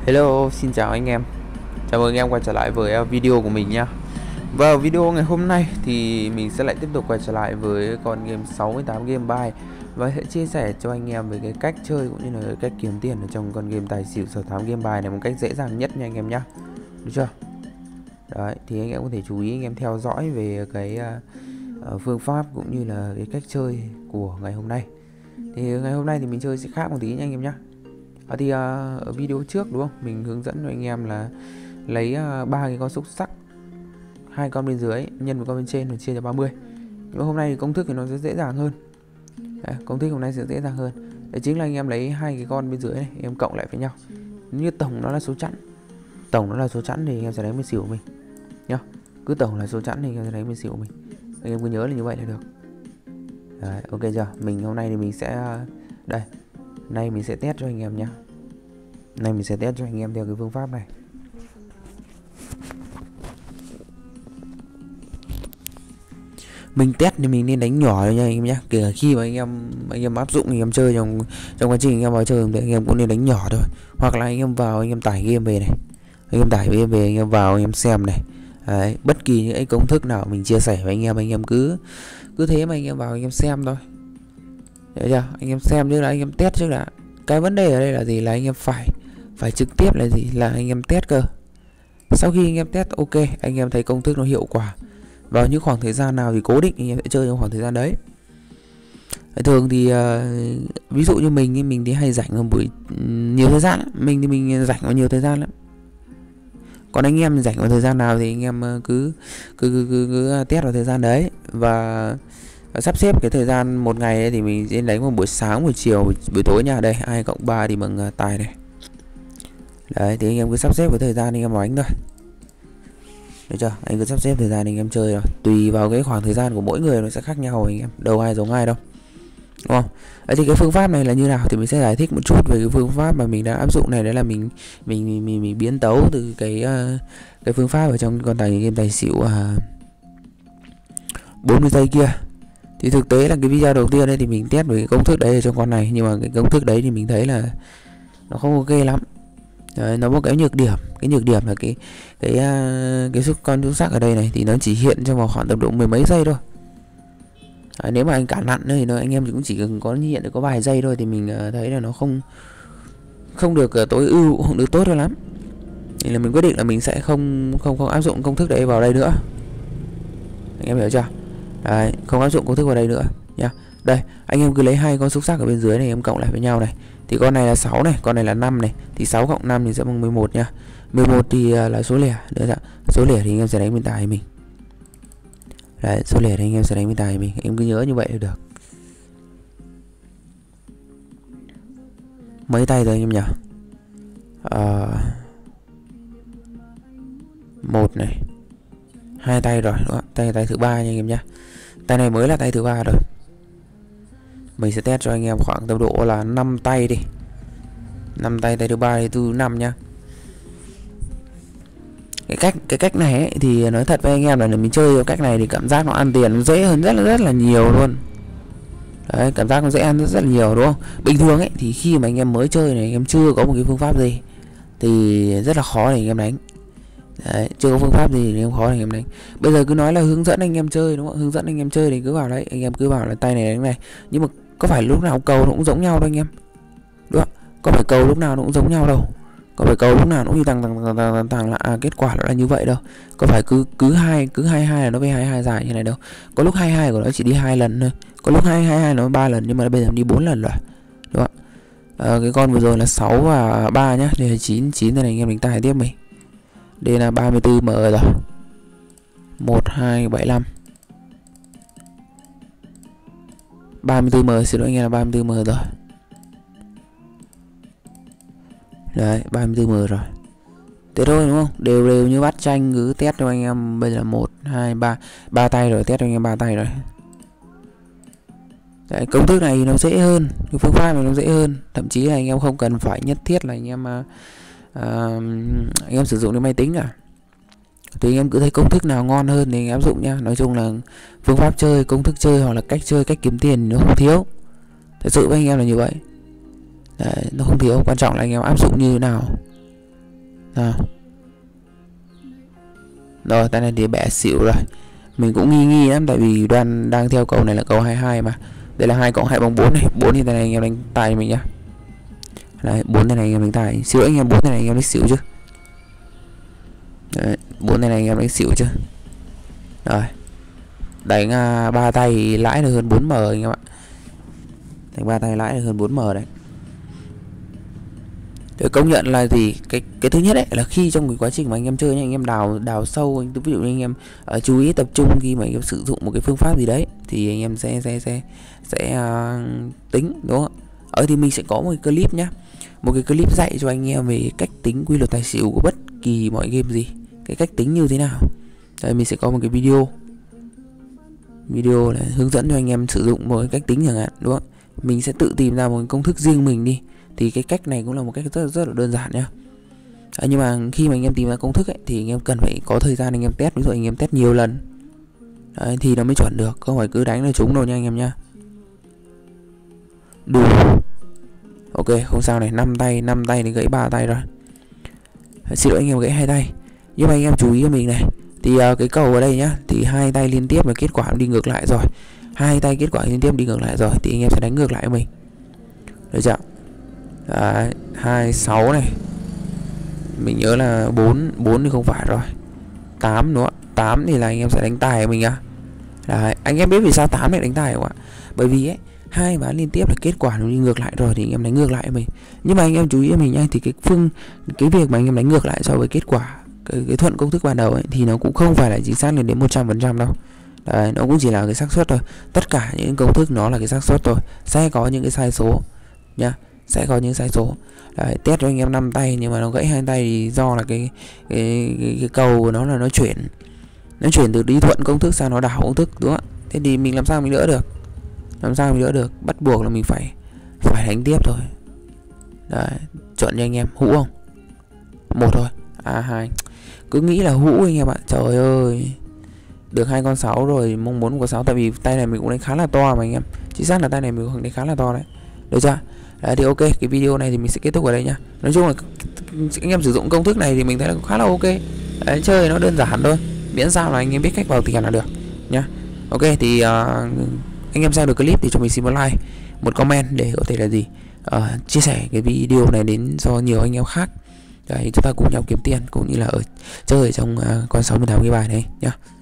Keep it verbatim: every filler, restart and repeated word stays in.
Hello, xin chào anh em. Chào mừng anh em quay trở lại với uh, video của mình nhá. Vào video ngày hôm nay thì mình sẽ lại tiếp tục quay trở lại với con game sáu mươi tám game buy và sẽ chia sẻ cho anh em về cái cách chơi cũng như là cái cách kiếm tiền ở trong con game tài xỉu sáu tám game buy này một cách dễ dàng nhất nha anh em nhá. Được chưa? Đấy, thì anh em có thể chú ý anh em theo dõi về cái uh, phương pháp cũng như là cái cách chơi của ngày hôm nay. Thì ngày hôm nay thì mình chơi sẽ khác một tí nha anh em nhá. À, thì uh, ở video trước đúng không, mình hướng dẫn cho anh em là lấy ba uh, cái con xúc sắc, hai con bên dưới nhân một con bên trên và chia cho ba mươi. Nhưng mà hôm nay thì công thức thì nó sẽ dễ dàng hơn. Đấy, công thức hôm nay sẽ dễ dàng hơn. Đấy chính là anh em lấy hai cái con bên dưới này, em cộng lại với nhau. Như tổng nó là số chẵn, tổng nó là số chẵn thì anh em sẽ đánh bên xỉu của mình nhá. Cứ tổng là số chẵn thì anh em sẽ đánh bên xỉu của mình. Anh em cứ nhớ là như vậy là được. Đấy, ok chưa? Mình hôm nay thì mình sẽ đây. Nay mình sẽ test cho anh em nhé. Nay mình sẽ test cho anh em theo cái phương pháp này. Mình test thì mình nên đánh nhỏ thôi nha anh em nhé. Kể cả khi mà anh em anh em áp dụng anh em chơi trong trong quá trình anh em vào chơi thì anh em cũng nên đánh nhỏ thôi. Hoặc là anh em vào anh em tải game về này, anh em tải game về anh em vào anh em xem này. Đấy, bất kỳ những cái công thức nào mình chia sẻ với anh em, anh em cứ cứ thế mà anh em vào anh em xem thôi. Đấy chưa? Anh em xem trước đã, anh em test trước đã. Cái vấn đề ở đây là gì, là anh em phải phải trực tiếp là gì, là anh em test cơ. Sau khi anh em test ok, anh em thấy công thức nó hiệu quả, vào những khoảng thời gian nào thì cố định anh em sẽ chơi trong khoảng thời gian đấy. Thường thì uh, ví dụ như mình mình thì hay rảnh vào buổi nhiều thời gian lắm. Mình thì mình rảnh vào nhiều thời gian lắm. Còn anh em rảnh vào thời gian nào thì anh em cứ cứ cứ, cứ, cứ test vào thời gian đấy. Và sắp xếp cái thời gian một ngày ấy thì mình sẽ đánh vào buổi sáng, buổi chiều, buổi, buổi tối nha. Đây hai cộng ba thì bằng uh, tài này. Đấy thì anh em cứ sắp xếp cái thời gian anh em đánh thôi. Được chưa? Anh cứ sắp xếp thời gian anh em chơi rồi. Tùy vào cái khoảng thời gian của mỗi người nó sẽ khác nhau anh em. Đâu ai giống ai đâu. Đúng không? Đấy thì cái phương pháp này là như nào thì mình sẽ giải thích một chút về cái phương pháp mà mình đã áp dụng này. Đấy là mình mình mình mình, mình biến tấu từ cái uh, cái phương pháp ở trong con tài game tài xỉu uh, bốn mươi giây kia. Thì thực tế là cái video đầu tiên đấy thì mình test về cái công thức đấy ở trong con này, nhưng mà cái công thức đấy thì mình thấy là nó không ok lắm. Đấy, nó có cái nhược điểm, cái nhược điểm là cái cái uh, cái xúc con xúc sắc ở đây này thì nó chỉ hiện trong vòng khoảng tầm độ mười mấy giây thôi. Đấy, nếu mà anh cản nặn thì nó anh em cũng chỉ cần có hiện được có vài giây thôi thì mình uh, thấy là nó không không được uh, tối ưu, không được tốt cho lắm. Thì là mình quyết định là mình sẽ không không không áp dụng công thức đấy vào đây nữa. Anh em hiểu chưa? Đấy, không áp dụng công thức vào đây nữa nha. Đây, anh em cứ lấy hai con xúc sắc ở bên dưới này em cộng lại với nhau này. Thì con này là sáu này, con này là năm này. Thì sáu cộng năm thì sẽ bằng mười một nha. mười một thì uh, là số lẻ. Đấy ạ. Số lẻ thì anh em sẽ đánh bên tài mình. Đấy, số lẻ thì anh em sẽ đánh bên tài mình. Em cứ nhớ như vậy là được. Mấy tay rồi anh em nhỉ? Uh, một này, hai tay rồi, đúng không? Tay tay thứ ba nha anh em nhá. Tay này mới là tay thứ ba rồi. Mình sẽ test cho anh em khoảng tốc độ là năm tay đi. năm tay, tay thứ ba, tay thứ năm nhá. Cái cách cái cách này ấy, thì nói thật với anh em là mình chơi cái cách này thì cảm giác nó ăn tiền nó dễ hơn rất là rất là nhiều luôn. Đấy, cảm giác nó dễ ăn rất, rất là nhiều đúng không? Bình thường ấy thì khi mà anh em mới chơi này, anh em chưa có một cái phương pháp gì thì rất là khó để anh em đánh. Đấy, chưa có phương pháp gì thì em khó để anh em đánh. Bây giờ cứ nói là hướng dẫn anh em chơi đúng không? Hướng dẫn anh em chơi thì cứ vào đấy, anh em cứ vào là tay này đánh này. Nhưng mà có phải lúc nào cầu nó cũng giống nhau đâu anh em. Đúng không? Có phải cầu lúc nào nó cũng giống nhau đâu. Có phải cầu lúc nào nó cũng như tăng tăng tăng tăng, tăng là à, kết quả nó là như vậy đâu. Có phải cứ cứ hai cứ hai hai là nó về hai hai dài như này đâu. Có lúc hai hai của nó chỉ đi hai lần thôi. Có lúc hai hai hai nó ba lần nhưng mà bây giờ đi bốn lần rồi. Đúng không ạ? À, cái con vừa rồi là sáu và ba nhá, đây là chín, chín này anh em đánh tài tiếp mình. Đây là ba mươi tư M rồi. một hai bảy lăm. ba mươi tư M, xin lỗi anh em là ba mươi tư M rồi. Đấy, ba mươi tư M rồi. Thế thôi đúng không? Đều đều như bắt tranh, cứ test cho anh em. Bây giờ là một, hai, ba, ba tay rồi, test cho anh em ba tay rồi. Đấy, công thức này nó dễ hơn, cái phương pháp này nó dễ hơn. Thậm chí là anh em không cần phải nhất thiết là anh em uh, uh, anh em sử dụng cái máy tính cả. Thì anh em cứ thấy công thức nào ngon hơn thì anh em áp dụng nha. Nói chung là phương pháp chơi, công thức chơi hoặc là cách chơi, cách kiếm tiền nó không thiếu. Thật sự với anh em là như vậy. Đấy, nó không thiếu, quan trọng là anh em áp dụng như thế nào. Nào. Rồi tay này thì bẻ xỉu rồi. Mình cũng nghi nghi lắm, tại vì Đoan đang theo cầu này là cầu hai mươi hai mà. Đây là hai cộng hai bằng bốn này. bốn thì tay này anh em đánh tài mình nhá. Đấy, bốn tay này anh em đánh tài. Xíu anh em bốn tay này anh em đánh xỉu chứ. Đấy, bốn tay này anh em đánh xỉu chứ. Rồi. Đánh uh, ba tay lãi được hơn bốn M anh em ạ. Đánh ba tay lãi được hơn bốn M đấy. Để công nhận là gì, cái cái thứ nhất ấy là khi trong cái quá trình mà anh em chơi nha, anh em đào đào sâu, anh ví dụ như anh em uh, chú ý tập trung khi mà anh em sử dụng một cái phương pháp gì đấy thì anh em sẽ sẽ sẽ sẽ uh, tính, đúng không? Ở thì mình sẽ có một cái clip nhá, một cái clip dạy cho anh em về cách tính quy luật tài xỉu của bất kỳ mọi game gì, cái cách tính như thế nào. Đây mình sẽ có một cái video video này hướng dẫn cho anh em sử dụng một cái cách tính chẳng hạn, đúng không? Mình sẽ tự tìm ra một cái công thức riêng mình đi. Thì cái cách này cũng là một cách rất, rất là đơn giản nhá. À, nhưng mà khi mà anh em tìm ra công thức ấy, thì anh em cần phải có thời gian anh em test, ví dụ anh em test nhiều lần. Đấy, thì nó mới chuẩn được, không phải cứ đánh là trúng đâu nha anh em nhá. Đủ. Ok, không sao này, năm tay, năm tay thì gãy ba tay rồi. Xin lỗi anh em gãy hai tay. Nhưng mà anh em chú ý cho mình này. Thì uh, cái cầu ở đây nhá, thì hai tay liên tiếp là kết quả đi ngược lại rồi. Hai tay kết quả liên tiếp đi ngược lại rồi thì anh em sẽ đánh ngược lại với mình. Được chưa? Đấy, hai, sáu này. Mình nhớ là bốn, bốn thì không phải rồi. tám nữa, tám thì là anh em sẽ đánh tài của mình á. Đấy, anh em biết vì sao tám lại đánh tài không ạ? Bởi vì ấy, hai ván liên tiếp là kết quả nó đi ngược lại rồi thì anh em đánh ngược lại với mình. Nhưng mà anh em chú ý cho mình nha, thì cái phương cái việc mà anh em đánh ngược lại so với kết quả cái, cái thuận công thức ban đầu ấy, thì nó cũng không phải là chính xác lên đến một trăm phần trăm đâu. Đấy, nó cũng chỉ là cái xác suất thôi. Tất cả những công thức nó là cái xác suất thôi, sẽ có những cái sai số nha, sẽ có những sai số. Đấy, test cho anh em năm tay nhưng mà nó gãy hai tay thì do là cái cái, cái, cái cầu của nó là nó chuyển nó chuyển từ đi thuận công thức sang nó đảo công thức, đúng không? Thế thì mình làm sao mình đỡ được? Làm sao mình đỡ được? Bắt buộc là mình phải phải đánh tiếp thôi. Đấy, chọn cho anh em hũ không? Một thôi. À hai. Cứ nghĩ là hũ anh em ạ. Trời ơi. Được hai con sáu rồi, mong muốn có sáu, tại vì tay này mình cũng đánh khá là to mà anh em. Chính xác là tay này mình cũng đánh khá là to đấy. Được chưa? Đấy thì ok, cái video này thì mình sẽ kết thúc ở đây nhá. Nói chung là anh em sử dụng công thức này thì mình thấy là khá là ok. Đấy, chơi nó đơn giản thôi, miễn sao là anh em biết cách vào tiền là được nhá. Ok thì uh, anh em xem được clip thì cho mình xin một like, một comment để có thể là gì uh, chia sẻ cái video này đến cho nhiều anh em khác. Đấy, chúng ta cùng nhau kiếm tiền cũng như là ở chơi trong uh, con sáu mươi tám cái bài này nhá.